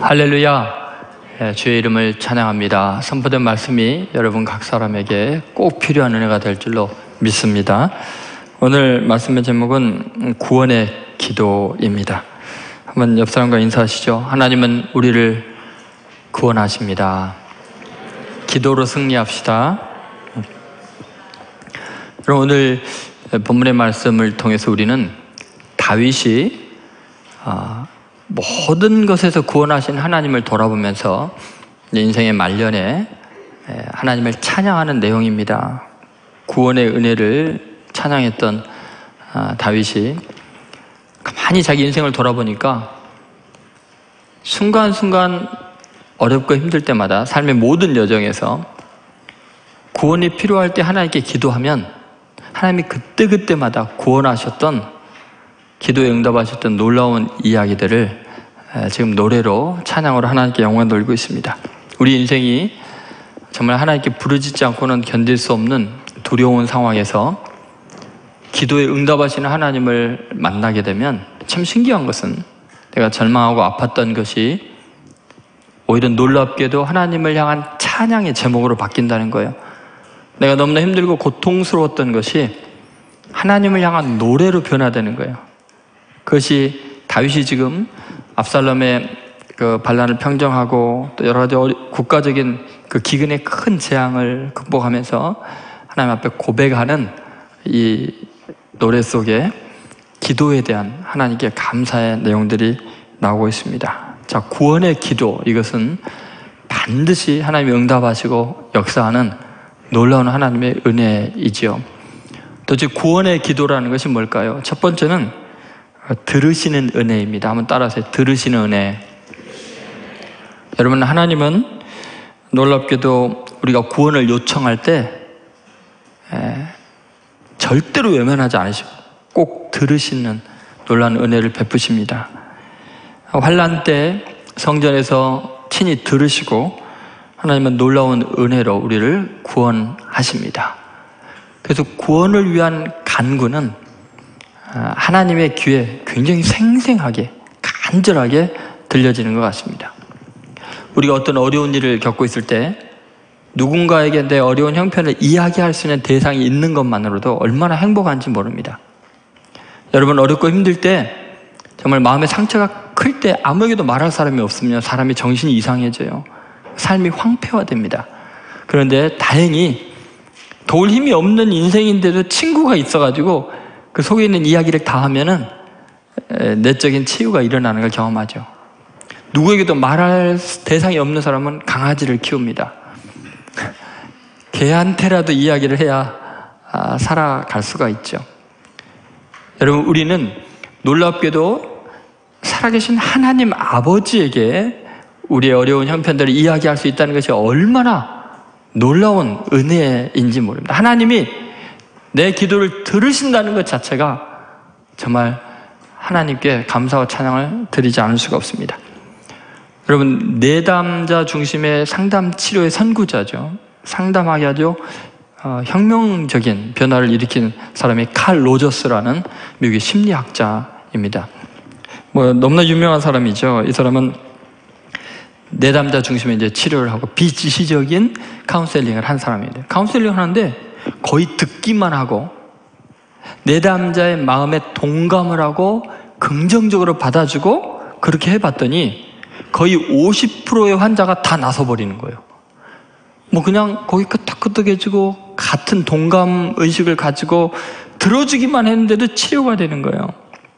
할렐루야. 주의 이름을 찬양합니다. 선포된 말씀이 여러분 각 사람에게 꼭 필요한 은혜가 될 줄로 믿습니다. 오늘 말씀의 제목은 구원의 기도입니다. 한번 옆 사람과 인사하시죠. 하나님은 우리를 구원하십니다. 기도로 승리합시다. 그럼 오늘 본문의 말씀을 통해서 우리는 다윗이 모든 것에서 구원하신 하나님을 돌아보면서 인생의 말년에 하나님을 찬양하는 내용입니다. 구원의 은혜를 찬양했던 다윗이 가만히 자기 인생을 돌아보니까 순간순간 어렵고 힘들 때마다 삶의 모든 여정에서 구원이 필요할 때 하나님께 기도하면 하나님이 그때그때마다 구원하셨던, 기도에 응답하셨던 놀라운 이야기들을 지금 노래로 찬양으로 하나님께 영광 돌리고 있습니다. 우리 인생이 정말 하나님께 부르짖지 않고는 견딜 수 없는 두려운 상황에서 기도에 응답하시는 하나님을 만나게 되면 참 신기한 것은 내가 절망하고 아팠던 것이 오히려 놀랍게도 하나님을 향한 찬양의 제목으로 바뀐다는 거예요. 내가 너무나 힘들고 고통스러웠던 것이 하나님을 향한 노래로 변화되는 거예요. 그것이 다윗이 지금 압살롬의 그 반란을 평정하고 또 여러 가지 국가적인 그 기근의 큰 재앙을 극복하면서 하나님 앞에 고백하는 이 노래 속에 기도에 대한 하나님께 감사의 내용들이 나오고 있습니다. 자, 구원의 기도, 이것은 반드시 하나님이 응답하시고 역사하는 놀라운 하나님의 은혜이지요. 도대체 구원의 기도라는 것이 뭘까요? 첫 번째는 들으시는 은혜입니다. 한번 따라하세요. 들으시는 은혜. 여러분, 하나님은 놀랍게도 우리가 구원을 요청할 때 절대로 외면하지 않으시고 꼭 들으시는 놀라운 은혜를 베푸십니다. 환난 때 성전에서 친히 들으시고 하나님은 놀라운 은혜로 우리를 구원하십니다. 그래서 구원을 위한 간구는 하나님의 귀에 굉장히 생생하게, 간절하게 들려지는 것 같습니다. 우리가 어떤 어려운 일을 겪고 있을 때 누군가에게 내 어려운 형편을 이야기할 수 있는 대상이 있는 것만으로도 얼마나 행복한지 모릅니다. 여러분, 어렵고 힘들 때 정말 마음의 상처가 클 때 아무에게도 말할 사람이 없으면 사람이 정신이 이상해져요. 삶이 황폐화됩니다. 그런데 다행히 도울 힘이 없는 인생인데도 친구가 있어가지고 그 속에 있는 이야기를 다 하면은 내적인 치유가 일어나는 걸 경험하죠. 누구에게도 말할 대상이 없는 사람은 강아지를 키웁니다. 개한테라도 이야기를 해야 살아갈 수가 있죠. 여러분, 우리는 놀랍게도 살아계신 하나님 아버지에게 우리의 어려운 형편들을 이야기할 수 있다는 것이 얼마나 놀라운 은혜인지 모릅니다. 하나님이 내 기도를 들으신다는 것 자체가 정말 하나님께 감사와 찬양을 드리지 않을 수가 없습니다. 여러분, 내담자 중심의 상담 치료의 선구자죠. 상담하게 하죠. 혁명적인 변화를 일으킨 사람이 칼 로저스라는 미국의 심리학자입니다. 너무나 유명한 사람이죠. 이 사람은 내담자 중심의 이제 치료를 하고 비지시적인 카운셀링을 한 사람입니다. 카운셀링을 하는데 거의 듣기만 하고 내담자의 마음에 동감을 하고 긍정적으로 받아주고 그렇게 해봤더니 거의 50%의 환자가 다 나서버리는 거예요. 그냥 거기 끄떡끄떡해지고 같은 동감 의식을 가지고 들어주기만 했는데도 치료가 되는 거예요.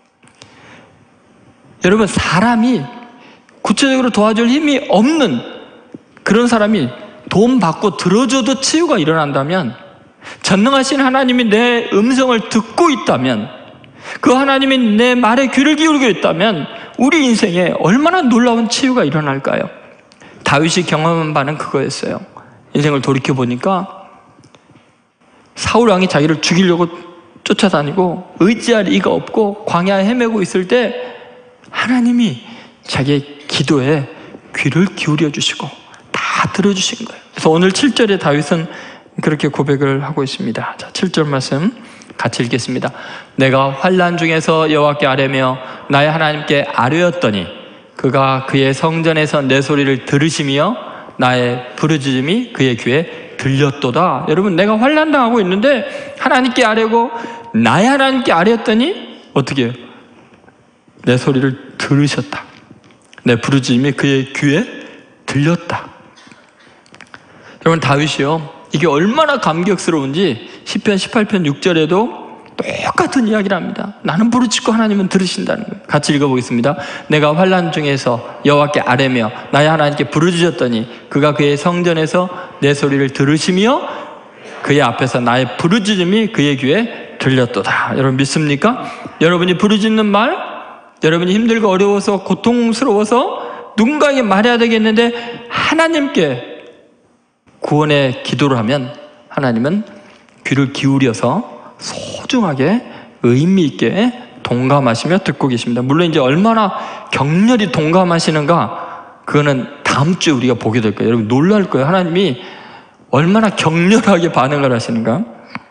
여러분, 사람이 구체적으로 도와줄 힘이 없는 그런 사람이 도움 받고 들어줘도 치유가 일어난다면, 전능하신 하나님이 내 음성을 듣고 있다면, 그 하나님이 내 말에 귀를 기울이고 있다면 우리 인생에 얼마나 놀라운 치유가 일어날까요? 다윗이 경험한 바는 그거였어요. 인생을 돌이켜보니까 사울 왕이 자기를 죽이려고 쫓아다니고 의지할 이가 없고 광야에 헤매고 있을 때 하나님이 자기의 기도에 귀를 기울여 주시고 다 들어주신 거예요. 그래서 오늘 7절에 다윗은 그렇게 고백을 하고 있습니다. 자, 7절 말씀 같이 읽겠습니다. 내가 환난 중에서 여호와께 아뢰며 나의 하나님께 아뢰었더니 그가 그의 성전에서 내 소리를 들으시며 나의 부르짖음이 그의 귀에 들렸도다. 여러분, 내가 환난당하고 있는데 하나님께 아뢰고 나의 하나님께 아뢰었더니 어떻게 해요? 내 소리를 들으셨다. 내 부르짖음이 그의 귀에 들렸다. 여러분, 다윗이요, 이게 얼마나 감격스러운지 시편 18편 6절에도 똑같은 이야기를 합니다. 나는 부르짖고 하나님은 들으신다는 거예요. 같이 읽어보겠습니다. 내가 환난 중에서 여호와께 아뢰며 나의 하나님께 부르짖었더니 그가 그의 성전에서 내 소리를 들으시며 그의 앞에서 나의 부르짖음이 그의 귀에 들렸도다. 여러분, 믿습니까? 여러분이 부르짖는 말, 여러분이 힘들고 어려워서 고통스러워서 누군가에게 말해야 되겠는데 하나님께 구원의 기도를 하면 하나님은 귀를 기울여서 소중하게 의미 있게 동감하시며 듣고 계십니다. 물론 이제 얼마나 격렬히 동감하시는가, 그거는 다음 주에 우리가 보게 될 거예요. 여러분, 놀랄 거예요. 하나님이 얼마나 격렬하게 반응을 하시는가.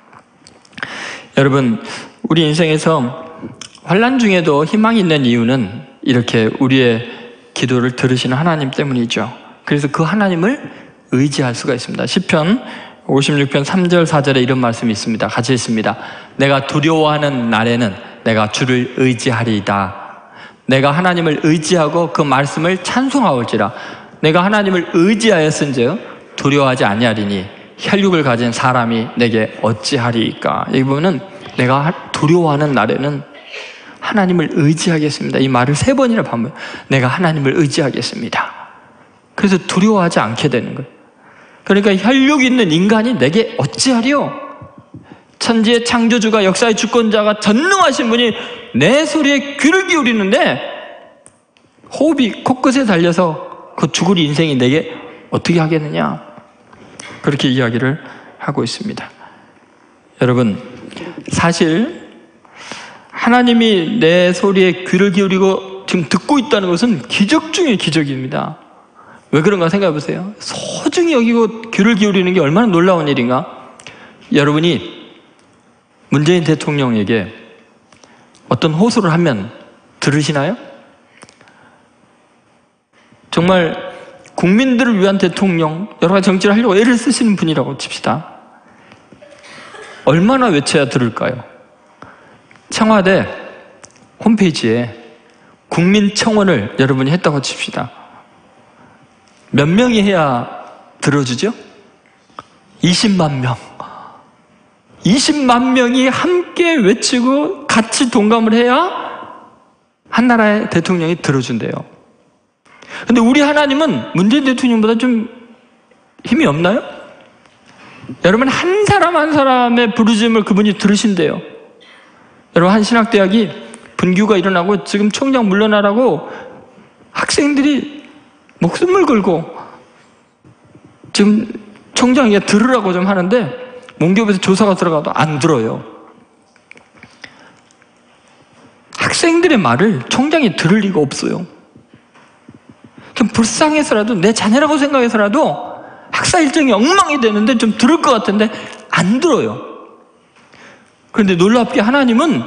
여러분, 우리 인생에서 환난 중에도 희망이 있는 이유는 이렇게 우리의 기도를 들으시는 하나님 때문이죠. 그래서 그 하나님을 의지할 수가 있습니다. 시편 56편 3절 4절에 이런 말씀이 있습니다. 같이 읽습니다. 내가 두려워하는 날에는 내가 주를 의지하리이다. 내가 하나님을 의지하고 그 말씀을 찬송하올지라. 내가 하나님을 의지하였은즉 두려워하지 아니하리니 혈육을 가진 사람이 내게 어찌하리이까. 여기 보면은 내가 두려워하는 날에는 하나님을 의지하겠습니다. 이 말을 3번이나 반복. 내가 하나님을 의지하겠습니다. 그래서 두려워하지 않게 되는 거예요. 그러니까 혈육 있는 인간이 내게 어찌하리요? 천지의 창조주가 역사의 주권자가 전능하신 분이 내 소리에 귀를 기울이는데 호흡이 코끝에 달려서 그 죽을 인생이 내게 어떻게 하겠느냐? 그렇게 이야기를 하고 있습니다. 여러분, 사실 하나님이 내 소리에 귀를 기울이고 지금 듣고 있다는 것은 기적 중의 기적입니다. 왜 그런가 생각해 보세요. 소중히 여기고 귀를 기울이는 게 얼마나 놀라운 일인가. 여러분이 문재인 대통령에게 어떤 호소를 하면 들으시나요? 정말 국민들을 위한 대통령, 여러 가지 정치를 하려고 애를 쓰시는 분이라고 칩시다. 얼마나 외쳐야 들을까요? 청와대 홈페이지에 국민청원을 여러분이 했다고 칩시다. 몇 명이 해야 들어주죠? 20만 명. 20만 명이 함께 외치고 같이 동감을 해야 한 나라의 대통령이 들어준대요. 근데 우리 하나님은 문재인 대통령보다 좀 힘이 없나요? 여러분, 한 사람 한 사람의 부르짖음을 그분이 들으신대요. 여러분, 한 신학대학이 분규가 일어나고 지금 총장 물러나라고 학생들이 목숨을 걸고 지금 총장이 들으라고 좀 하는데 문교부에서 조사가 들어가도 안 들어요. 학생들의 말을 총장이 들을 리가 없어요. 좀 불쌍해서라도, 내 자녀라고 생각해서라도 학사 일정이 엉망이 되는데 좀 들을 것 같은데 안 들어요. 그런데 놀랍게 하나님은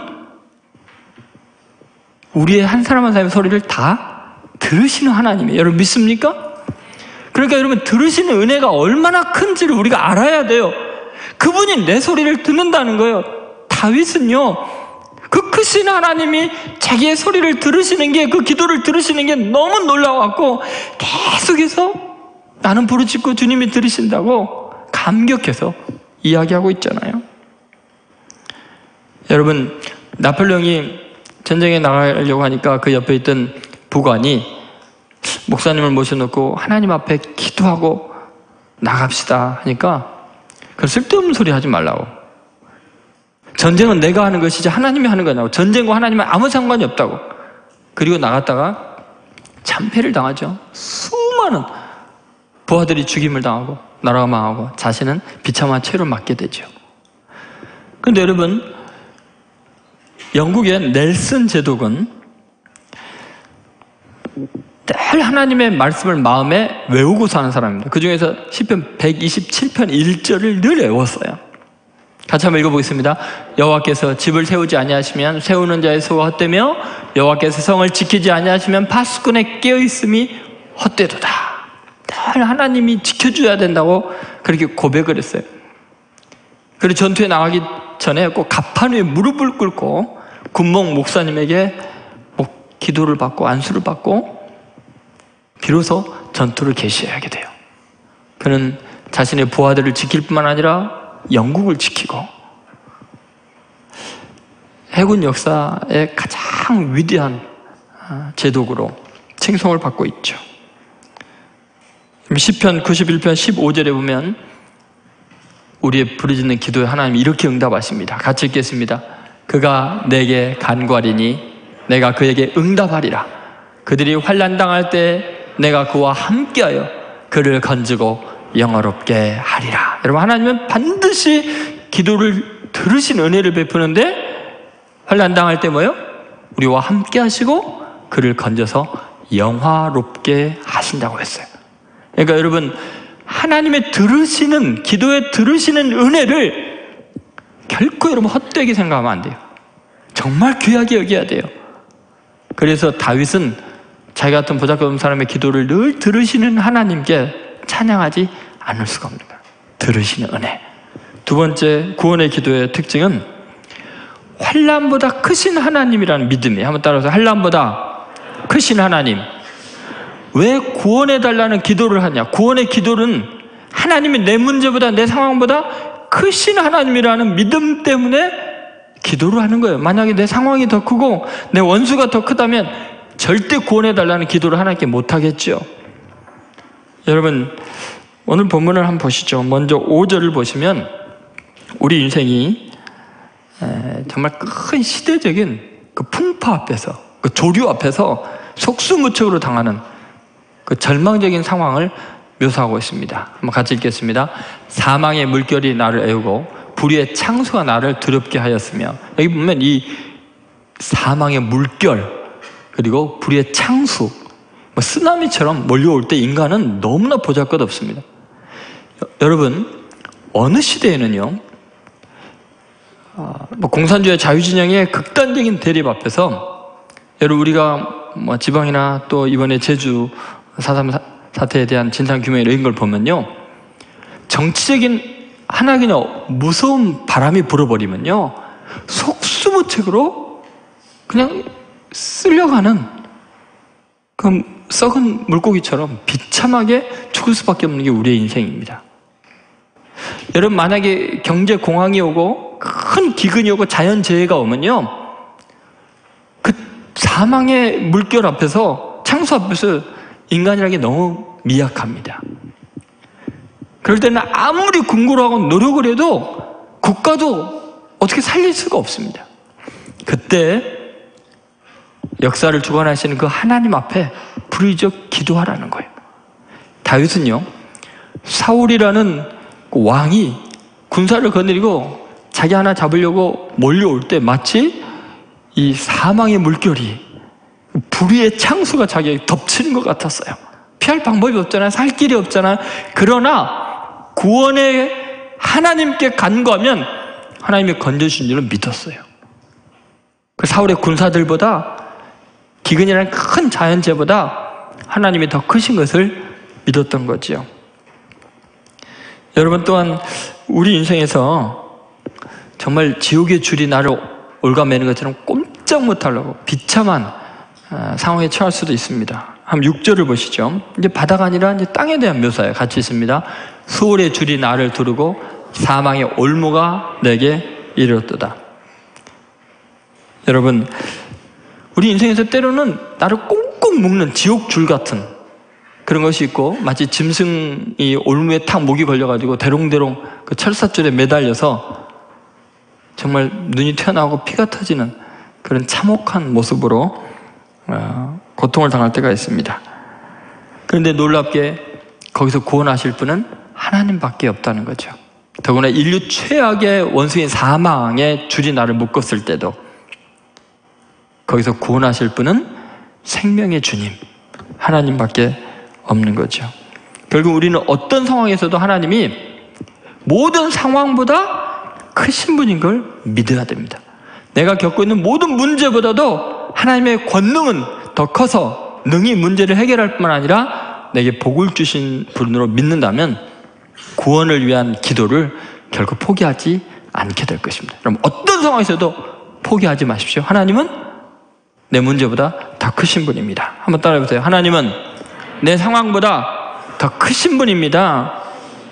우리의 한 사람 한 사람의 소리를 다 들으시는 하나님이에요. 여러분, 믿습니까? 그러니까 여러분, 들으시는 은혜가 얼마나 큰지를 우리가 알아야 돼요. 그분이 내 소리를 듣는다는 거예요. 다윗은요, 그 크신 하나님이 자기의 소리를 들으시는 게, 그 기도를 들으시는 게 너무 놀라워갖고 계속해서 나는 부르짖고 주님이 들으신다고 감격해서 이야기하고 있잖아요. 여러분, 나폴레옹이 전쟁에 나가려고 하니까 그 옆에 있던 부관이 목사님을 모셔놓고 하나님 앞에 기도하고 나갑시다 하니까 그 쓸데없는 소리 하지 말라고. 전쟁은 내가 하는 것이지 하나님이 하는 거냐고. 전쟁과 하나님은 아무 상관이 없다고. 그리고 나갔다가 참패를 당하죠. 수많은 부하들이 죽임을 당하고 나라가 망하고 자신은 비참한 채로 맞게 되죠. 그런데 여러분, 영국의 넬슨 제독은 늘 하나님의 말씀을 마음에 외우고 사는 사람입니다. 그 중에서 시편 127편 1절을 늘 외웠어요. 같이 한번 읽어보겠습니다. 여호와께서 집을 세우지 아니하시면 세우는 자의 수가 헛되며 여호와께서 성을 지키지 아니하시면 파수꾼의 깨어있음이 헛되도다. 늘 하나님이 지켜줘야 된다고 그렇게 고백을 했어요. 그리고 전투에 나가기 전에 꼭 갑판 위에 무릎을 꿇고 군목 목사님에게 기도를 받고 안수를 받고 비로소 전투를 개시하게 돼요. 그는 자신의 부하들을 지킬 뿐만 아니라 영국을 지키고 해군 역사의 가장 위대한 제독으로 칭송을 받고 있죠. 시편 91편 15절에 보면 우리의 부르짖는 기도에 하나님이 이렇게 응답하십니다. 같이 읽겠습니다. 그가 내게 간구하리니 내가 그에게 응답하리라. 그들이 환난 당할 때 내가 그와 함께하여 그를 건지고 영화롭게 하리라. 여러분, 하나님은 반드시 기도를 들으신 은혜를 베푸는데 환난 당할 때 뭐예요? 우리와 함께 하시고 그를 건져서 영화롭게 하신다고 했어요. 그러니까 여러분, 하나님의 들으시는, 기도에 들으시는 은혜를 결코 여러분 헛되게 생각하면 안 돼요. 정말 귀하게 여겨야 돼요. 그래서 다윗은 자기 같은 보잘것없는 사람의 기도를 늘 들으시는 하나님께 찬양하지 않을 수가 없는 거예요. 들으시는 은혜. 두 번째, 구원의 기도의 특징은 환난보다 크신 하나님이라는 믿음이에요. 한번 따라서, 환난보다 크신 하나님. 왜 구원해달라는 기도를 하냐? 구원의 기도는 하나님이 내 문제보다, 내 상황보다 크신 하나님이라는 믿음 때문에 기도를 하는 거예요. 만약에 내 상황이 더 크고 내 원수가 더 크다면 절대 구원해달라는 기도를 하나님께 못하겠죠. 여러분, 오늘 본문을 한번 보시죠. 먼저 5절을 보시면 우리 인생이 정말 큰 시대적인 그 풍파 앞에서, 그 조류 앞에서 속수무책으로 당하는 그 절망적인 상황을 묘사하고 있습니다. 한번 같이 읽겠습니다. 사망의 물결이 나를 애우고 불의의 창수가 나를 두렵게 하였으며, 여기 보면 이 사망의 물결 그리고 불의의 창수, 쓰나미처럼 몰려올 때 인간은 너무나 보잘것없습니다. 여러분, 어느 시대에는요, 공산주의 자유진영의 극단적인 대립 앞에서, 여러분, 우리가 지방이나 또 이번에 제주 4.3 사태에 대한 진상규명 이런 걸 보면요, 정치적인 하나 그냥 무서운 바람이 불어버리면요, 속수무책으로 그냥 쓸려가는 그 썩은 물고기처럼 비참하게 죽을 수밖에 없는 게 우리의 인생입니다. 여러분, 만약에 경제 공황이 오고 큰 기근이 오고 자연재해가 오면요, 그 사망의 물결 앞에서, 창수 앞에서 인간이라는 게 너무 미약합니다. 그럴 때는 아무리 궁굴하고 노력을 해도 국가도 어떻게 살릴 수가 없습니다. 그때 역사를 주관하시는 그 하나님 앞에 부르짖어 기도하라는 거예요. 다윗은요, 사울이라는 그 왕이 군사를 거느리고 자기 하나 잡으려고 몰려올 때 마치 이 사망의 물결이, 불의의 창수가 자기에게 덮치는 것 같았어요. 피할 방법이 없잖아요. 살 길이 없잖아요. 그러나 구원의 하나님께 간구하면 하나님이 건져주신 줄을 믿었어요. 그 사울의 군사들보다, 기근이라는 큰 자연재해보다 하나님이 더 크신 것을 믿었던 거지요. 여러분, 또한 우리 인생에서 정말 지옥의 줄이 나를 올가매는 것처럼 꼼짝 못하려고 비참한 상황에 처할 수도 있습니다. 한번 6절을 보시죠. 이제 바다가 아니라 이제 땅에 대한 묘사예요. 같이 있습니다. 수월의 줄이 나를 두르고 사망의 올무가 내게 이르렀도다. 여러분, 우리 인생에서 때로는 나를 꽁꽁 묶는 지옥줄 같은 그런 것이 있고, 마치 짐승이 올무에 탁 목이 걸려가지고 대롱대롱 그 철사줄에 매달려서 정말 눈이 튀어나오고 피가 터지는 그런 참혹한 모습으로 고통을 당할 때가 있습니다. 그런데 놀랍게 거기서 구원하실 분은 하나님밖에 없다는 거죠. 더구나 인류 최악의 원수인 사망의 줄이 나를 묶었을 때도 거기서 구원하실 분은 생명의 주님, 하나님밖에 없는 거죠. 결국 우리는 어떤 상황에서도 하나님이 모든 상황보다 크신 분인 걸 믿어야 됩니다. 내가 겪고 있는 모든 문제보다도 하나님의 권능은 더 커서 능히 문제를 해결할 뿐만 아니라 내게 복을 주신 분으로 믿는다면 구원을 위한 기도를 결코 포기하지 않게 될 것입니다. 그럼 어떤 상황에서도 포기하지 마십시오. 하나님은 내 문제보다 더 크신 분입니다. 한번 따라해보세요. 하나님은 내 상황보다 더 크신 분입니다.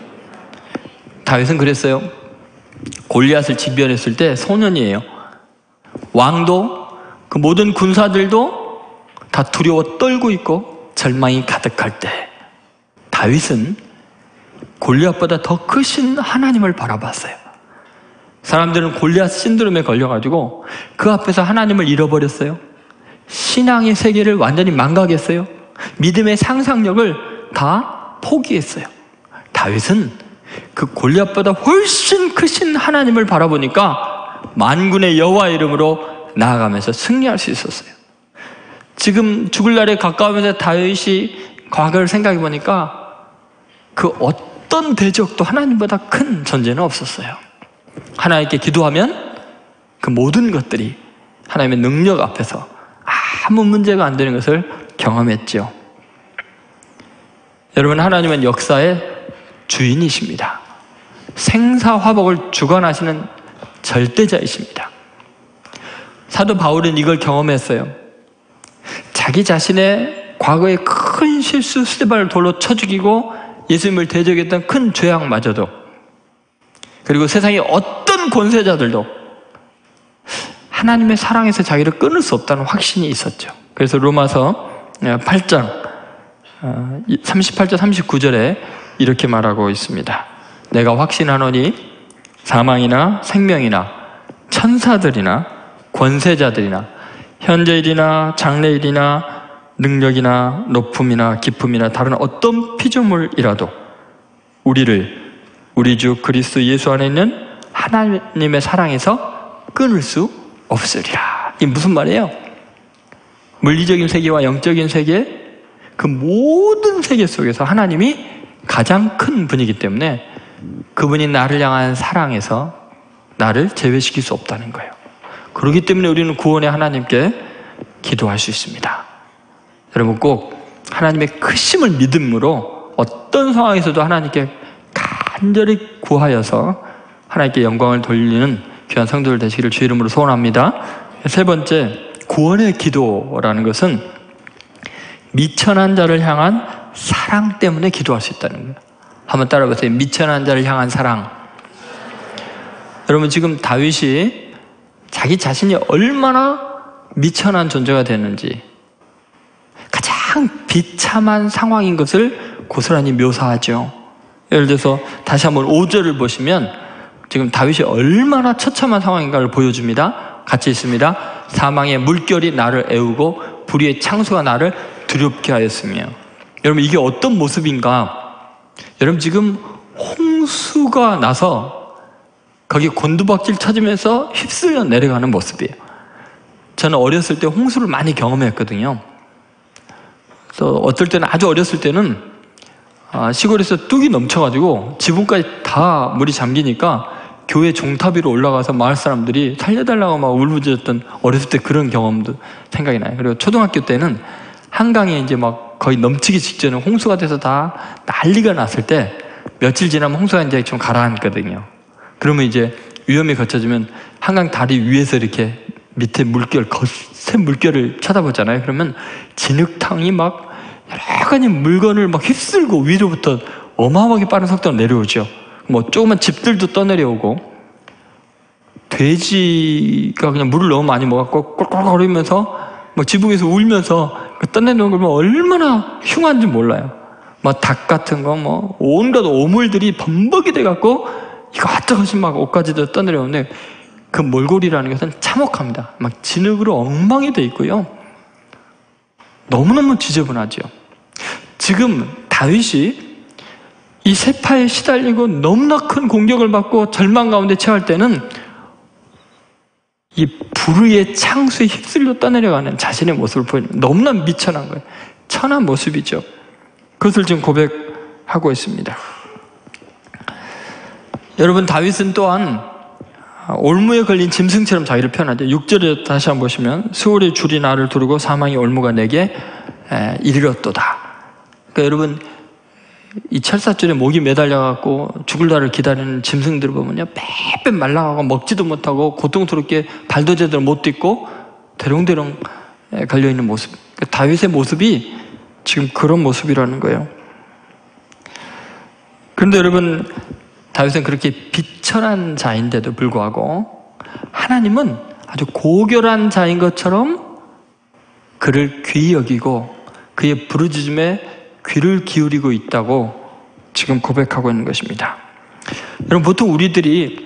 다윗은 그랬어요. 골리앗을 직면했을 때 소년이에요. 왕도 그 모든 군사들도 다 두려워 떨고 있고 절망이 가득할 때 다윗은 골리앗보다 더 크신 하나님을 바라봤어요. 사람들은 골리앗 신드롬에 걸려가지고 그 앞에서 하나님을 잃어버렸어요. 신앙의 세계를 완전히 망각했어요. 믿음의 상상력을 다 포기했어요. 다윗은 그 골리앗보다 훨씬 크신 하나님을 바라보니까 만군의 여호와 이름으로 나아가면서 승리할 수 있었어요. 지금 죽을 날에 가까우면서 다윗이 과거를 생각해 보니까 그 어떤 대적도 하나님보다 큰 존재는 없었어요. 하나님께 기도하면 그 모든 것들이 하나님의 능력 앞에서 아무 문제가 안 되는 것을 경험했죠. 여러분, 하나님은 역사의 주인이십니다. 생사화복을 주관하시는 절대자이십니다. 사도 바울은 이걸 경험했어요. 자기 자신의 과거의 큰 실수, 스데반을 돌로 쳐 죽이고 예수님을 대적했던 큰 죄악마저도, 그리고 세상의 어떤 권세자들도 하나님의 사랑에서 자기를 끊을 수 없다는 확신이 있었죠. 그래서 로마서 8장 38절 39절에 이렇게 말하고 있습니다. 내가 확신하노니 사망이나 생명이나 천사들이나 권세자들이나 현재일이나 장래일이나 능력이나 높음이나 깊음이나 다른 어떤 피조물이라도 우리를 우리 주 그리스도 예수 안에 있는 하나님의 사랑에서 끊을 수 없으리라. 이게 무슨 말이에요? 물리적인 세계와 영적인 세계, 그 모든 세계 속에서 하나님이 가장 큰 분이기 때문에 그분이 나를 향한 사랑에서 나를 제외시킬 수 없다는 거예요. 그렇기 때문에 우리는 구원의 하나님께 기도할 수 있습니다. 여러분, 꼭 하나님의 크심을 믿음으로 어떤 상황에서도 하나님께 간절히 구하여서 하나님께 영광을 돌리는 귀한 성도들 되시기를 주의 이름으로 소원합니다. 세 번째, 구원의 기도라는 것은 미천한 자를 향한 사랑 때문에 기도할 수 있다는 거예요. 한번 따라해보세요. 미천한 자를 향한 사랑. 여러분, 지금 다윗이 자기 자신이 얼마나 미천한 존재가 되는지, 가장 비참한 상황인 것을 고스란히 묘사하죠. 예를 들어서 다시 한번 5절을 보시면 지금 다윗이 얼마나 처참한 상황인가를 보여줍니다. 같이 있습니다. 사망의 물결이 나를 애우고 불의의 창수가 나를 두렵게 하였으며. 여러분, 이게 어떤 모습인가? 여러분, 지금 홍수가 나서 거기 곤두박질 쳐지면서 휩쓸려 내려가는 모습이에요. 저는 어렸을 때 홍수를 많이 경험했거든요. 그래서 어떨 때는, 아주 어렸을 때는 시골에서 뚝이 넘쳐가지고 지붕까지 다 물이 잠기니까 교회 종탑 위로 올라가서 마을 사람들이 살려달라고 막 울부짖었던 어렸을 때 그런 경험도 생각이 나요. 그리고 초등학교 때는 한강에 이제 막 거의 넘치기 직전에 홍수가 돼서 다 난리가 났을 때 며칠 지나면 홍수가 이제 좀 가라앉거든요. 그러면 이제 위험이 거쳐지면 한강 다리 위에서 이렇게 밑에 물결, 거센 물결을 쳐다보잖아요. 그러면 진흙탕이 막 여러 가지 물건을 막 휩쓸고 위로부터 어마어마하게 빠른 속도로 내려오죠. 뭐 조그만 집들도 떠내려오고, 돼지가 그냥 물을 너무 많이 먹었고 꼴꼴거리면서 막 지붕에서 울면서 떠내려오는 걸 보면 얼마나 흉한지 몰라요. 막 닭 같은 거, 뭐 온갖 오물들이 범벅이 돼갖고 이것저것 막 옷까지도 떠내려오는데, 그 몰골이라는 것은 참혹합니다. 막 진흙으로 엉망이 돼 있고요. 너무너무 지저분하죠. 지금 다윗이 이 세파에 시달리고 너무나 큰 공격을 받고 절망 가운데 처할 때는 이 불의의 창수에 휩쓸려 떠내려가는 자신의 모습을 보이는, 너무나 미천한 거예요. 천한 모습이죠. 그것을 지금 고백하고 있습니다. 여러분, 다윗은 또한 올무에 걸린 짐승처럼 자기를 표현하죠. 6절에 다시 한번 보시면 수월의 줄이 나를 두르고 사망의 올무가 내게 이르렀도다. 그러니까 여러분 이 철사줄에 목이 매달려갖고 죽을 날을 기다리는 짐승들을 보면요, 빼빼 말라가고 먹지도 못하고 고통스럽게 발도 제대로 못 딛고 대롱대롱 걸려있는 모습. 그러니까 다윗의 모습이 지금 그런 모습이라는 거예요. 그런데 여러분, 다윗은 그렇게 비천한 자인데도 불구하고 하나님은 아주 고결한 자인 것처럼 그를 귀히 여기고 그의 부르짖음에 귀를 기울이고 있다고 지금 고백하고 있는 것입니다. 여러분, 보통 우리들이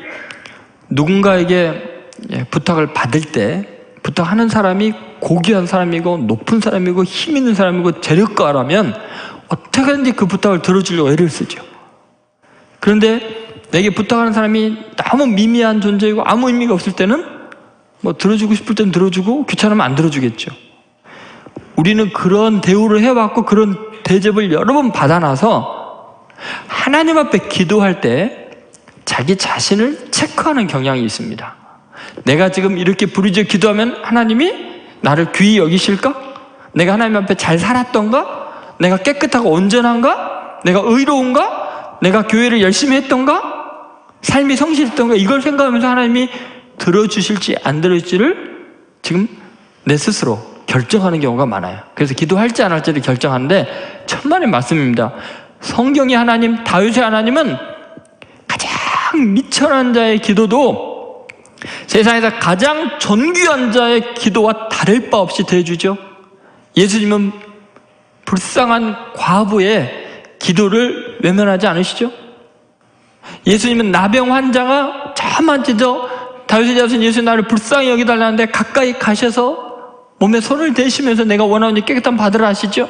누군가에게 부탁을 받을 때 부탁하는 사람이 고귀한 사람이고 높은 사람이고 힘 있는 사람이고 재력가라면 어떻게든지 그 부탁을 들어주려고 애를 쓰죠. 그런데 내게 부탁하는 사람이 너무 미미한 존재이고 아무 의미가 없을 때는 뭐 들어주고 싶을 때는 들어주고 귀찮으면 안 들어주겠죠. 우리는 그런 대우를 해왔고 그런 대접을 여러 번 받아놔서 하나님 앞에 기도할 때 자기 자신을 체크하는 경향이 있습니다. 내가 지금 이렇게 부르짖어 기도하면 하나님이 나를 귀히 여기실까? 내가 하나님 앞에 잘 살았던가? 내가 깨끗하고 온전한가? 내가 의로운가? 내가 교회를 열심히 했던가? 삶이 성실했던가? 이걸 생각하면서 하나님이 들어주실지 안 들어줄지를 지금 내 스스로 결정하는 경우가 많아요. 그래서 기도할지 안 할지를 결정하는데 천만의 말씀입니다. 성경의 하나님, 다윗의 하나님은 가장 미천한 자의 기도도 세상에서 가장 존귀한 자의 기도와 다를 바 없이 대해주죠. 예수님은 불쌍한 과부의 기도를 외면하지 않으시죠? 예수님은 나병 환자가 저만 찢어 다윗의 자손 예수 나를 불쌍히 여기달라는데 가까이 가셔서 몸에 손을 대시면서 내가 원하오니 깨끗한 받으라 하시죠.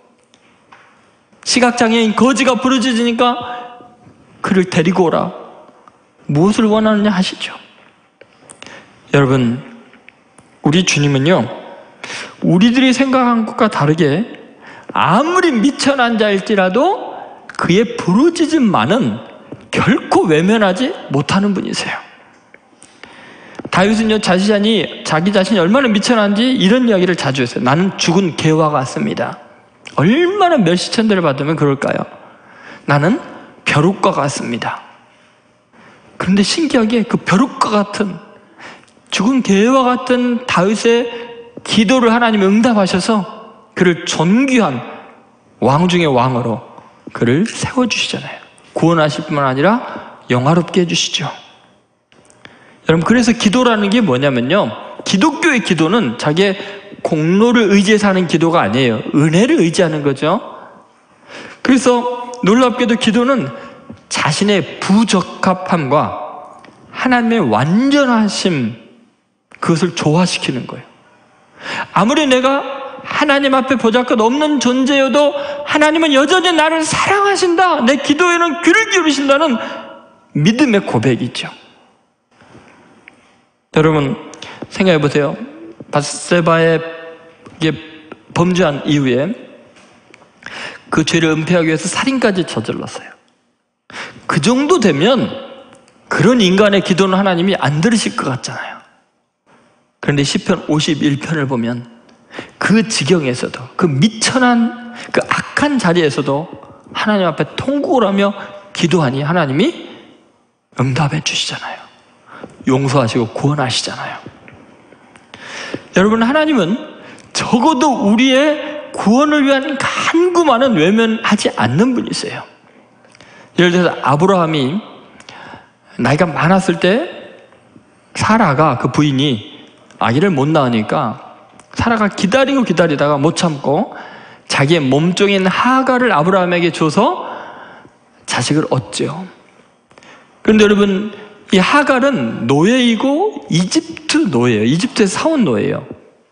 시각장애인 거지가 부르짖으니까 그를 데리고 오라. 무엇을 원하느냐 하시죠. 여러분, 우리 주님은요, 우리들이 생각한 것과 다르게 아무리 미천한 자일지라도 그의 부르짖음만은 결코 외면하지 못하는 분이세요. 다윗은요, 자기 자신이 얼마나 미천한지 이런 이야기를 자주 했어요. 나는 죽은 개와 같습니다. 얼마나 멸시천대를 받으면 그럴까요? 나는 벼룩과 같습니다. 그런데 신기하게 그 벼룩과 같은 죽은 개와 같은 다윗의 기도를 하나님이 응답하셔서 그를 존귀한 왕 중의 왕으로 그를 세워주시잖아요. 구원하실 뿐만 아니라 영화롭게 해주시죠. 여러분, 그래서 기도라는 게 뭐냐면요, 기독교의 기도는 자기의 공로를 의지해서 하는 기도가 아니에요. 은혜를 의지하는 거죠. 그래서 놀랍게도 기도는 자신의 부적합함과 하나님의 완전하심, 그것을 조화시키는 거예요. 아무리 내가 하나님 앞에 보잘것 없는 존재여도 하나님은 여전히 나를 사랑하신다, 내 기도에는 귀를 기울이신다는 믿음의 고백이죠. 여러분, 생각해 보세요. 밧세바에 범죄한 이후에 그 죄를 은폐하기 위해서 살인까지 저질렀어요. 그 정도 되면 그런 인간의 기도는 하나님이 안 들으실 것 같잖아요. 그런데 시편 51편을 보면 그 지경에서도, 그 미천한 그 악한 자리에서도 하나님 앞에 통곡을 하며 기도하니 하나님이 응답해 주시잖아요. 용서하시고 구원하시잖아요. 여러분, 하나님은 적어도 우리의 구원을 위한 간구만은 외면하지 않는 분이세요. 예를 들어서 아브라함이 나이가 많았을 때 사라가, 그 부인이 아기를 못 낳으니까 사라가 기다리다가 못 참고 자기의 몸종인 하갈을 아브라함에게 줘서 자식을 얻죠. 그런데 여러분, 이 하갈은 노예이고 이집트 노예예요. 이집트에서 사온 노예예요.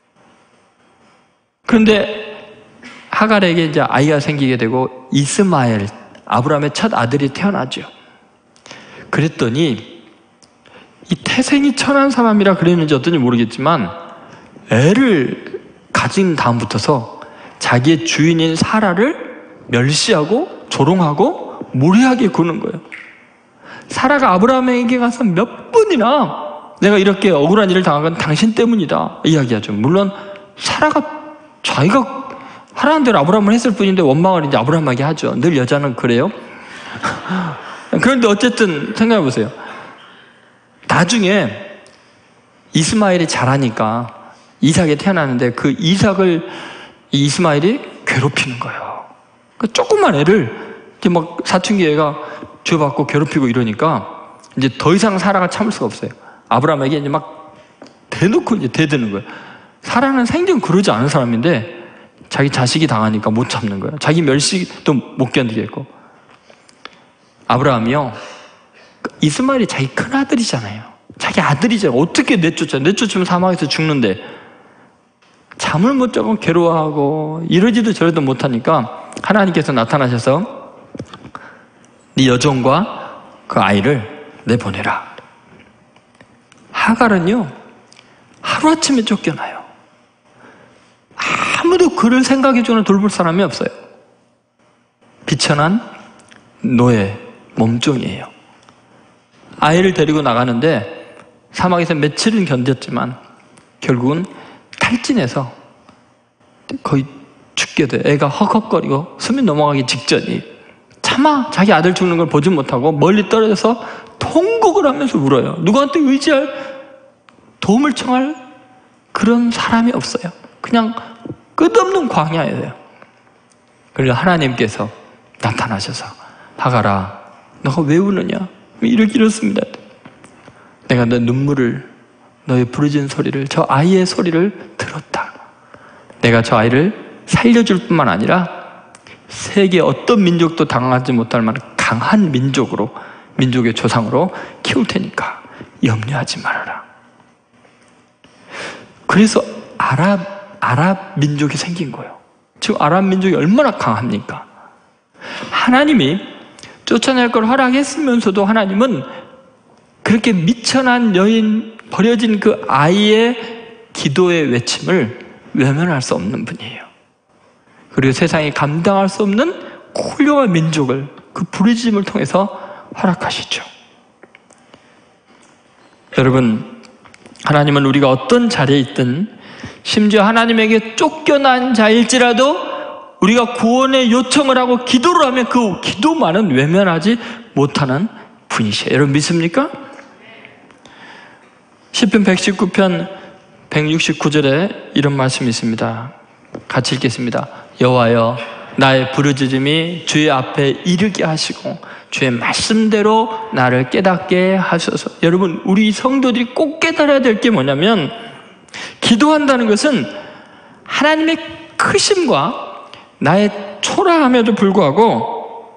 그런데 하갈에게 이제 아이가 생기게 되고 이스마엘, 아브라함의 첫 아들이 태어나죠. 그랬더니 이 태생이 천한 사람이라 그랬는지 어떤지 모르겠지만 애를 가진 다음부터서 자기의 주인인 사라를 멸시하고 조롱하고 무례하게 구는 거예요. 사라가 아브라함에게 가서 몇 번이나 내가 이렇게 억울한 일을 당한 건 당신 때문이다 이야기하죠. 물론 사라가 자기가 하라는 대로 아브라함을 했을 뿐인데 원망을 이제 아브라함에게 하죠. 늘 여자는 그래요. 그런데 어쨌든 생각해 보세요. 나중에 이스마엘이 자라니까 이삭이 태어나는데 그 이삭을 이 이스마엘이 괴롭히는 거예요. 그 조그만 애를 이제 막 사춘기 애가 죄받고 괴롭히고 이러니까 이제 더 이상 사라가 참을 수가 없어요. 아브라함에게 이제 막 대놓고 이제 대드는 거예요. 사라는 생전 그러지 않은 사람인데 자기 자식이 당하니까 못 참는 거예요. 자기 멸시도 못 견디겠고. 아브라함이요, 이스마엘이 자기 큰아들이잖아요. 자기 아들이잖아요. 어떻게 내쫓으면 사막에서 죽는데 잠을 못 자고 괴로워하고 이러지도 저러지도 못하니까 하나님께서 나타나셔서 네 여종과 그 아이를 내보내라. 하갈은요 하루아침에 쫓겨나요. 아무도 그를 생각해주는 돌볼 사람이 없어요. 비천한 노예 몸종이에요. 아이를 데리고 나가는데 사막에서 며칠은 견뎠지만 결국은 탈진해서 거의 죽게 돼. 애가 헉헉거리고 숨이 넘어가기 직전이 차마 자기 아들 죽는 걸 보지 못하고 멀리 떨어져서 통곡을 하면서 울어요. 누구한테 의지할, 도움을 청할 그런 사람이 없어요. 그냥 끝없는 광야예요. 그래서 하나님께서 나타나셔서 하갈아, 너가 왜 우느냐? 이렇습니다. 내가 너 눈물을, 너의 부르짖은 소리를, 저 아이의 소리를 들었다. 내가 저 아이를 살려줄 뿐만 아니라 세계 어떤 민족도 당하지 못할 만한 강한 민족으로, 민족의 조상으로 키울 테니까 염려하지 말아라. 그래서 아랍 민족이 생긴 거예요. 지금 아랍 민족이 얼마나 강합니까? 하나님이 쫓아낼 걸 허락했으면서도 하나님은 그렇게 미천한 여인, 버려진 그 아이의 기도의 외침을 외면할 수 없는 분이에요. 그리고 세상이 감당할 수 없는 훌륭한 민족을 그 부르짖음을 통해서 허락하시죠. 여러분, 하나님은 우리가 어떤 자리에 있든, 심지어 하나님에게 쫓겨난 자일지라도 우리가 구원의 요청을 하고 기도를 하면 그 기도만은 외면하지 못하는 분이시에요. 여러분 믿습니까? 시편 119편 169절에 이런 말씀이 있습니다. 같이 읽겠습니다. 여호와여, 나의 부르짖음이 주의 앞에 이르게 하시고 주의 말씀대로 나를 깨닫게 하소서. 여러분, 우리 성도들이 꼭 깨달아야 될 게 뭐냐면, 기도한다는 것은 하나님의 크심과 나의 초라함에도 불구하고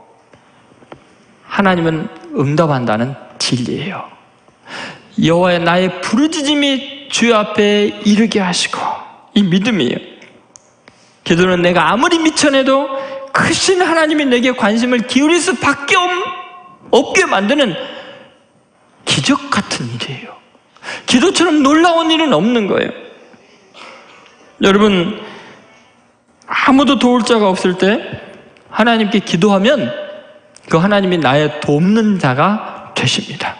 하나님은 응답한다는 진리예요. 여호와의 나의 부르짖음이 주의 앞에 이르게 하시고, 이 믿음이에요. 기도는 내가 아무리 미천해도 크신 하나님이 내게 관심을 기울일 수밖에 없게 만드는 기적 같은 일이에요. 기도처럼 놀라운 일은 없는 거예요. 여러분, 아무도 도울 자가 없을 때 하나님께 기도하면 그 하나님이 나의 돕는 자가 되십니다.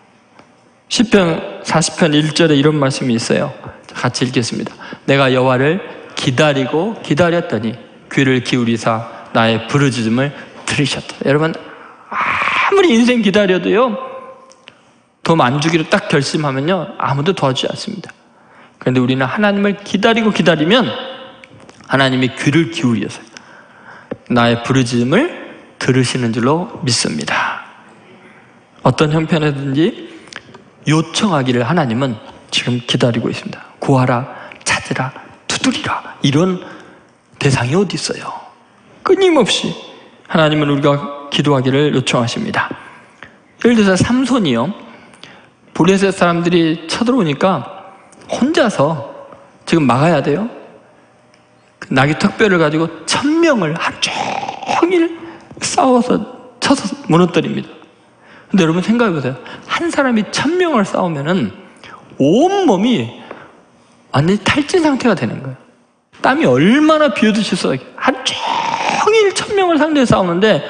시편 40편 1절에 이런 말씀이 있어요. 같이 읽겠습니다. 내가 여호와를 기다리고 기다렸더니 귀를 기울이사 나의 부르짖음을 들으셨다. 여러분, 아무리 인생 기다려도요, 도움 안 주기로 딱 결심하면요, 아무도 도와주지 않습니다. 그런데 우리는 하나님을 기다리고 기다리면 하나님이 귀를 기울여서 나의 부르짖음을 들으시는 줄로 믿습니다. 어떤 형편이든지 요청하기를 하나님은 지금 기다리고 있습니다. 구하라, 찾으라, 두드리라. 이런 대상이 어디 있어요? 끊임없이 하나님은 우리가 기도하기를 요청하십니다. 예를 들어서 삼손이요, 블레셋 사람들이 쳐들어오니까 혼자서 지금 막아야 돼요. 나귀 턱뼈를 가지고 1000명을 하루 종일 싸워서 쳐서 무너뜨립니다. 근데 여러분 생각해보세요. 한 사람이 1000명을 싸우면은 온몸이 완전히 탈진 상태가 되는 거예요. 땀이 얼마나 비오듯이 쏟아요. 하루 종일 1000명을 상대해 싸우는데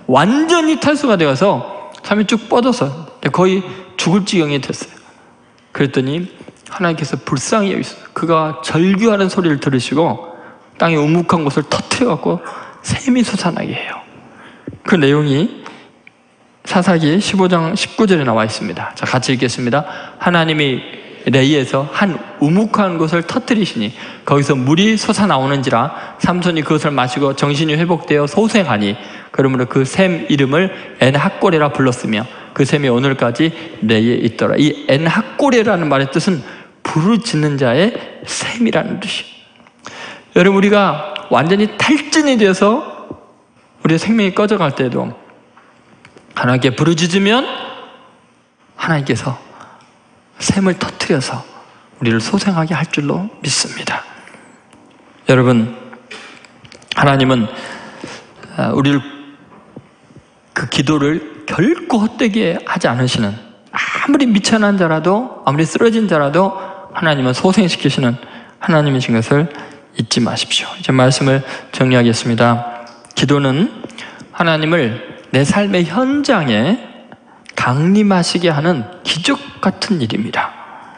완전히 탈수가 되어서 삶이 쭉 뻗어서 거의 죽을 지경이 됐어요. 그랬더니 하나님께서 불쌍히 여기셨어요. 그가 절규하는 소리를 들으시고 땅에 우묵한 곳을 터뜨려갖고 샘이 솟아나게 해요. 그 내용이 사사기 15장 19절에 나와 있습니다. 자, 같이 읽겠습니다. 하나님이 레이에서 한 우묵한 곳을 터뜨리시니 거기서 물이 솟아나오는지라 삼손이 그것을 마시고 정신이 회복되어 소생하니 그러므로 그 샘 이름을 엔학고레라 불렀으며 그 샘이 오늘까지 레이에 있더라. 이 엔학고레라는 말의 뜻은 부르짖는 자의 샘이라는 뜻이에요. 여러분, 우리가 완전히 탈진이 되어서 우리의 생명이 꺼져갈 때도 하나님께 부르짖으면 하나님께서 샘을 터뜨려서 우리를 소생하게 할 줄로 믿습니다. 여러분, 하나님은 우리를 그 기도를 결코 헛되게 하지 않으시는, 아무리 미천한 자라도 아무리 쓰러진 자라도 하나님은 소생시키시는 하나님이신 것을 잊지 마십시오. 이제 말씀을 정리하겠습니다. 기도는 하나님을 내 삶의 현장에 강림하시게 하는 기적 같은 일입니다.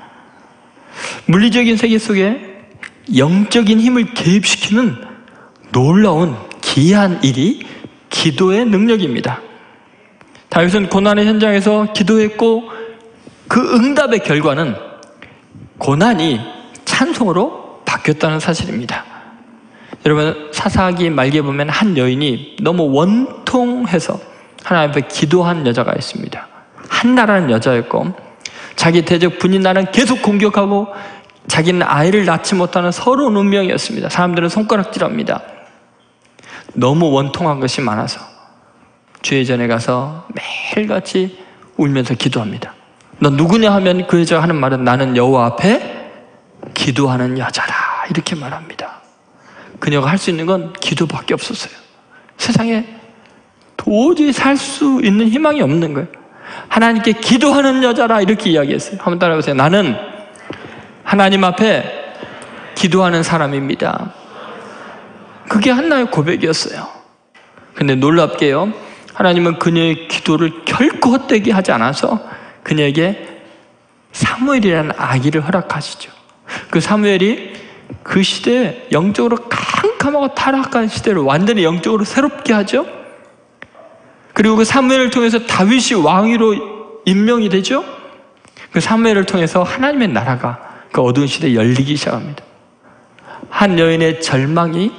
물리적인 세계 속에 영적인 힘을 개입시키는 놀라운 기이한 일이 기도의 능력입니다. 다윗은 고난의 현장에서 기도했고 그 응답의 결과는 고난이 찬송으로 바뀌었다는 사실입니다. 여러분, 사사기 말기에 보면 한 여인이 너무 원통해서 하나님 앞에 기도한 여자가 있습니다. 한나라는 여자였고 자기 대적 분인 나라는 계속 공격하고 자기는 아이를 낳지 못하는 서러운 운명이었습니다. 사람들은 손가락질합니다. 너무 원통한 것이 많아서 주의 전에 가서 매일같이 울면서 기도합니다. 너 누구냐 하면 그 여자가 하는 말은 나는 여호와 앞에 기도하는 여자라, 이렇게 말합니다. 그녀가 할 수 있는 건 기도밖에 없었어요. 세상에 도저히 살 수 있는 희망이 없는 거예요. 하나님께 기도하는 여자라, 이렇게 이야기했어요. 한번 따라해보세요. 나는 하나님 앞에 기도하는 사람입니다. 그게 한나의 고백이었어요. 근데 놀랍게요, 하나님은 그녀의 기도를 결코 헛되게 하지 않아서 그녀에게 사무엘이라는 아기를 허락하시죠. 그 사무엘이 그 시대에 영적으로 캄캄하고 타락한 시대를 완전히 영적으로 새롭게 하죠. 그리고 그 사무엘을 통해서 다윗이 왕위로 임명이 되죠. 그 사무엘을 통해서 하나님의 나라가 그 어두운 시대에 열리기 시작합니다. 한 여인의 절망이,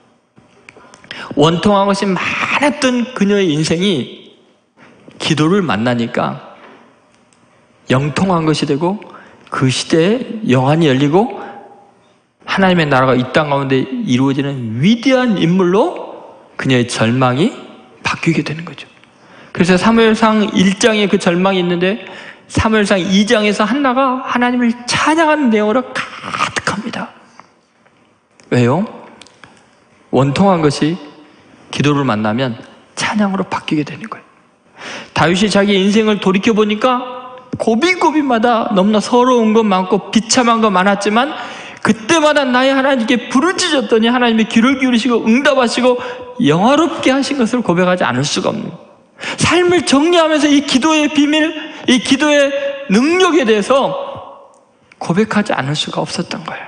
원통한 것이 많았던 그녀의 인생이 기도를 만나니까 영통한 것이 되고 그 시대에 영안이 열리고 하나님의 나라가 이 땅 가운데 이루어지는 위대한 인물로 그녀의 절망이 바뀌게 되는 거죠. 그래서 사무엘상 1장에 그 절망이 있는데 사무엘상 2장에서 한나가 하나님을 찬양하는 내용으로 가득합니다. 왜요? 원통한 것이 기도를 만나면 찬양으로 바뀌게 되는 거예요. 다윗이 자기 인생을 돌이켜보니까 고비고비마다 너무나 서러운 것 많고 비참한 것 많았지만 그때마다 나의 하나님께 부르짖었더니 하나님이 귀를 기울이시고 응답하시고 영화롭게 하신 것을 고백하지 않을 수가 없는 거예요. 삶을 정리하면서 이 기도의 비밀, 이 기도의 능력에 대해서 고백하지 않을 수가 없었던 거예요.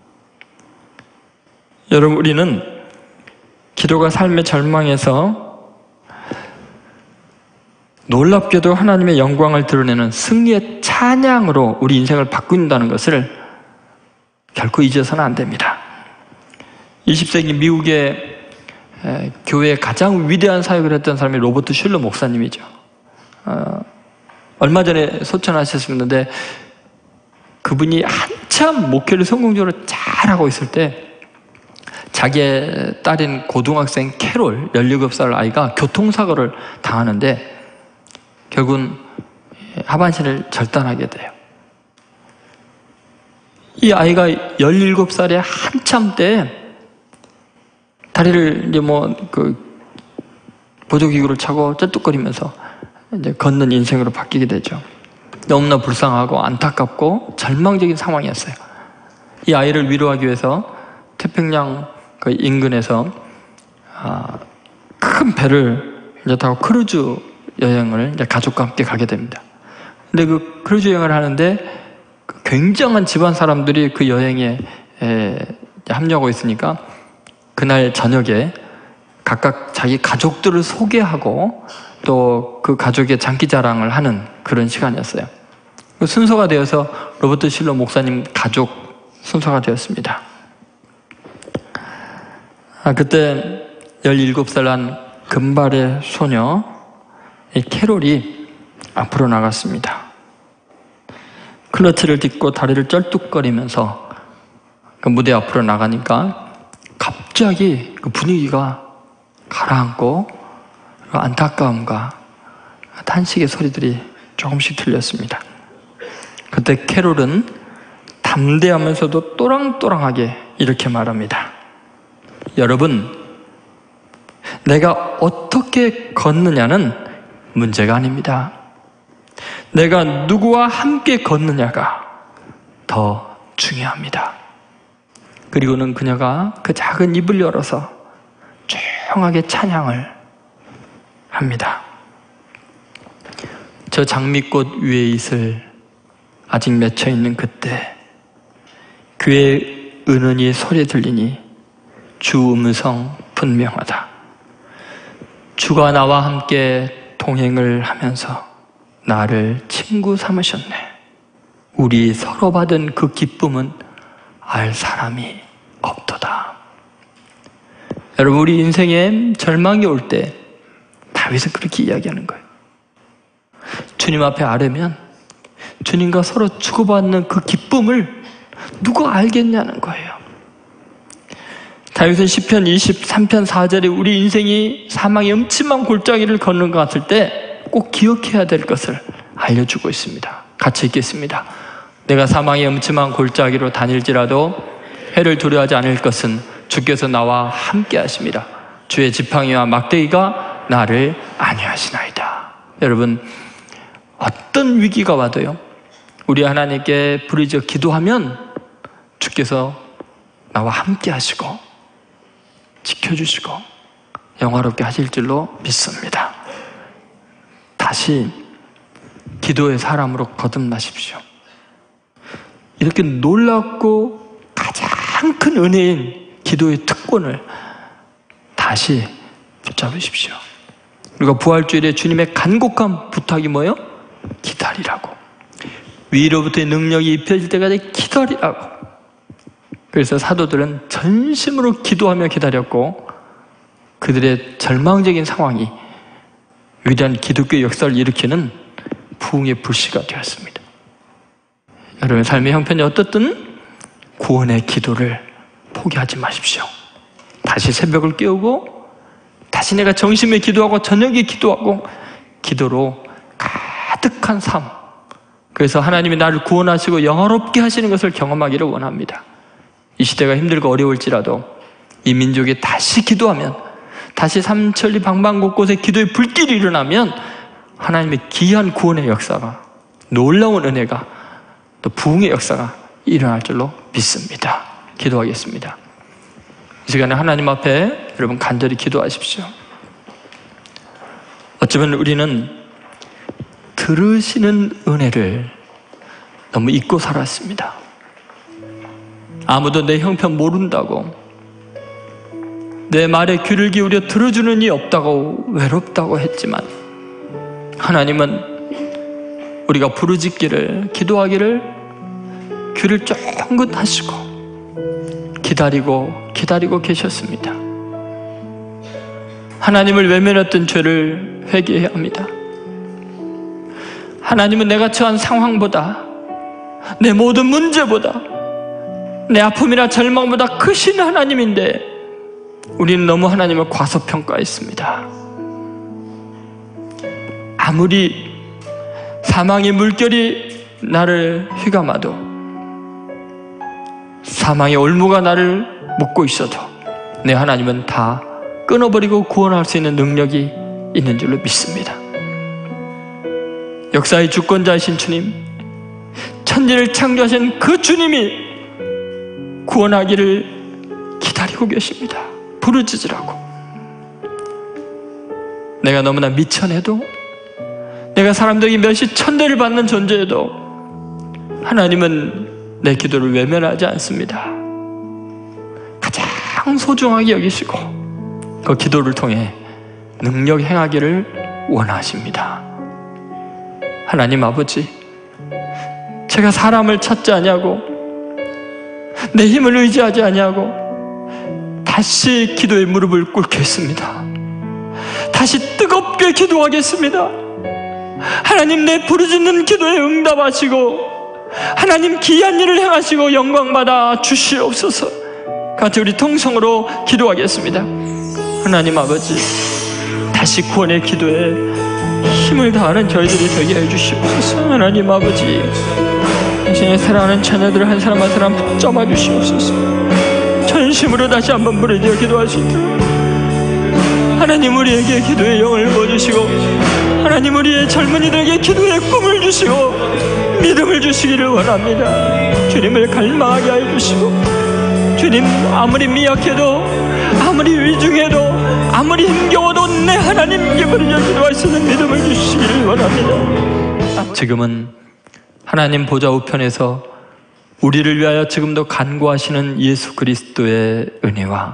여러분, 우리는 기도가 삶의 절망에서 놀랍게도 하나님의 영광을 드러내는 승리의 찬양으로 우리 인생을 바꾼다는 것을 결코 잊어서는 안 됩니다. 20세기 미국의 교회의 가장 위대한 사역을 했던 사람이 로버트 슐러 목사님이죠. 얼마 전에 소천하셨었는데 그분이 한참 목회를 성공적으로 잘하고 있을 때 자기의 딸인 고등학생 캐롤 17살 아이가 교통사고를 당하는데 결국은 하반신을 절단하게 돼요. 이 아이가 17살에 한참 때 다리를 이제 보조기구를 차고 쩔뚝거리면서 이제 걷는 인생으로 바뀌게 되죠. 너무나 불쌍하고 안타깝고 절망적인 상황이었어요. 이 아이를 위로하기 위해서 태평양 그 인근에서 큰 배를 이제 타고 크루즈 여행을 이제 가족과 함께 가게 됩니다. 근데 그 크루즈 여행을 하는데 그 굉장한 집안 사람들이 그 여행에 합류하고 있으니까 그날 저녁에 각각 자기 가족들을 소개하고 또 그 가족의 장기자랑을 하는 그런 시간이었어요. 순서가 되어서 로버트 실러 목사님 가족 순서가 되었습니다. 그때 17살 난 금발의 소녀 캐롤이 앞으로 나갔습니다. 클러치를 딛고 다리를 쩔뚝거리면서 그 무대 앞으로 나가니까 갑자기 그 분위기가 가라앉고 안타까움과 탄식의 소리들이 조금씩 들렸습니다. 그때 캐롤은 담대하면서도 또랑또랑하게 이렇게 말합니다. 여러분, 내가 어떻게 걷느냐는 문제가 아닙니다. 내가 누구와 함께 걷느냐가 더 중요합니다. 그리고는 그녀가 그 작은 입을 열어서 조용하게 찬양을 합니다. 저 장미꽃 위에 이슬 아직 맺혀있는 그때 귀에 은은히 소리 들리니 주 음성 분명하다. 주가 나와 함께 동행을 하면서 나를 친구 삼으셨네. 우리 서로 받은 그 기쁨은 알 사람이 없도다. 여러분, 우리 인생에 절망이 올 때 다윗은 그렇게 이야기하는 거예요. 주님 앞에 아뢰면 주님과 서로 주고받는 그 기쁨을 누가 알겠냐는 거예요. 다윗은 시편 23편 4절에 우리 인생이 사망의 음침한 골짜기를 걷는 것 같을 때 꼭 기억해야 될 것을 알려주고 있습니다. 같이 읽겠습니다. 내가 사망의 음침한 골짜기로 다닐지라도 해를 두려워하지 않을 것은 주께서 나와 함께 하십니다. 주의 지팡이와 막대기가 나를 안위하시나이다. 여러분, 어떤 위기가 와도요, 우리 하나님께 부르짖어 기도하면 주께서 나와 함께 하시고 지켜주시고 영화롭게 하실 줄로 믿습니다. 다시 기도의 사람으로 거듭나십시오. 이렇게 놀랍고 가장 큰 은혜인 기도의 특권을 다시 붙잡으십시오. 우리가 부활주일에 주님의 간곡한 부탁이 뭐예요? 기다리라고. 위로부터의 능력이 입혀질 때까지 기다리라고. 그래서 사도들은 전심으로 기도하며 기다렸고 그들의 절망적인 상황이 위대한 기독교의 역사를 일으키는 부흥의 불씨가 되었습니다. 여러분의 삶의 형편이 어떻든 구원의 기도를 포기하지 마십시오. 다시 새벽을 깨우고 다시 내가 정심에 기도하고 저녁에 기도하고 기도로 가득한 삶, 그래서 하나님이 나를 구원하시고 영화롭게 하시는 것을 경험하기를 원합니다. 이 시대가 힘들고 어려울지라도 이 민족이 다시 기도하면, 다시 삼천리 방방 곳곳에 기도의 불길이 일어나면 하나님의 귀한 구원의 역사가, 놀라운 은혜가, 또 부흥의 역사가 일어날 줄로 믿습니다. 기도하겠습니다. 이 시간에 하나님 앞에 여러분 간절히 기도하십시오. 어쩌면 우리는 들으시는 은혜를 너무 잊고 살았습니다. 아무도 내 형편 모른다고, 내 말에 귀를 기울여 들어주는 이 없다고 외롭다고 했지만 하나님은 우리가 부르짖기를, 기도하기를 귀를 쫑긋 하시고 기다리고 계셨습니다. 하나님을 외면했던 죄를 회개해야 합니다. 하나님은 내가 처한 상황보다, 내 모든 문제보다, 내 아픔이나 절망보다 크신 하나님인데 우리는 너무 하나님을 과소평가했습니다. 아무리 사망의 물결이 나를 휘감아도, 사망의 올무가 나를 묶고 있어도 내 하나님은 다 끊어버리고 구원할 수 있는 능력이 있는 줄로 믿습니다. 역사의 주권자이신 주님, 천지를 창조하신 그 주님이 구원하기를 기다리고 계십니다. 부르짖으라고. 내가 너무나 미천해도, 내가 사람들에게 몇십 천대를 받는 존재에도 하나님은 내 기도를 외면하지 않습니다. 가장 소중하게 여기시고 그 기도를 통해 능력 행하기를 원하십니다. 하나님 아버지, 제가 사람을 찾지 아니하고 내 힘을 의지하지 아니하고 다시 기도의 무릎을 꿇겠습니다. 다시 뜨겁게 기도하겠습니다. 하나님, 내 부르짖는 기도에 응답하시고 하나님 귀한 일을 행하시고 영광받아 주시옵소서. 같이 우리 통성으로 기도하겠습니다. 하나님 아버지, 다시 구원의 기도에 힘을 다하는 저희들이 되게 해주시옵소서. 하나님 아버지, 당신의 사랑하는 자녀들을 한 사람 한 사람 붙잡아 주시옵소서. 전심으로 다시 한번 부르짖어 기도할 수 있도록 하나님, 우리에게 기도의 영을 부어주시고 하나님, 우리의 젊은이들에게 기도의 꿈을 주시고 믿음을 주시기를 원합니다. 주님을 갈망하게 하여 주시고, 주님, 아무리 미약해도 아무리 위중해도 아무리 힘겨워도 내 하나님께 부르짖어 기도할 수 있는 믿음을 주시기를 원합니다. 지금은 하나님 보좌 우편에서 우리를 위하여 지금도 간구하시는 예수 그리스도의 은혜와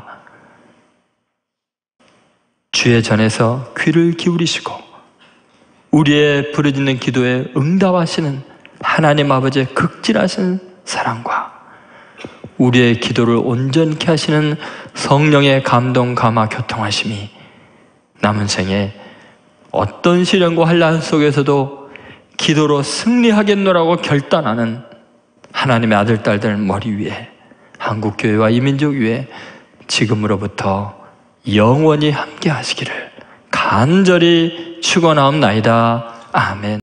주의 전에서 귀를 기울이시고 우리의 부르짖는 기도에 응답하시는 하나님 아버지의 극진하신 사랑과 우리의 기도를 온전케 하시는 성령의 감동, 감화, 교통하심이 남은 생에 어떤 시련과 환난 속에서도 기도로 승리하겠노라고 결단하는 하나님의 아들, 딸들 머리 위에, 한국교회와 이 민족 위에 지금으로부터 영원히 함께 하시기를 간절히 축원하옵나이다. 아멘.